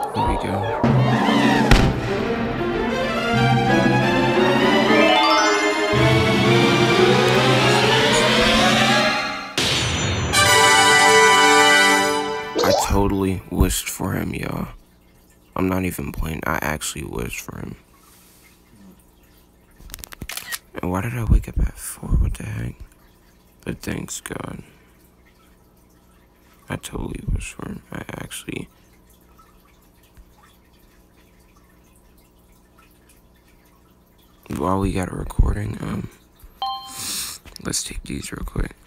Here we go. I totally wished for him, y'all. I'm not even playing. I actually wished for him. And why did I wake up at 4? What the heck? But thanks God. I totally wished for him. I actually... While we got a recording, let's take these real quick.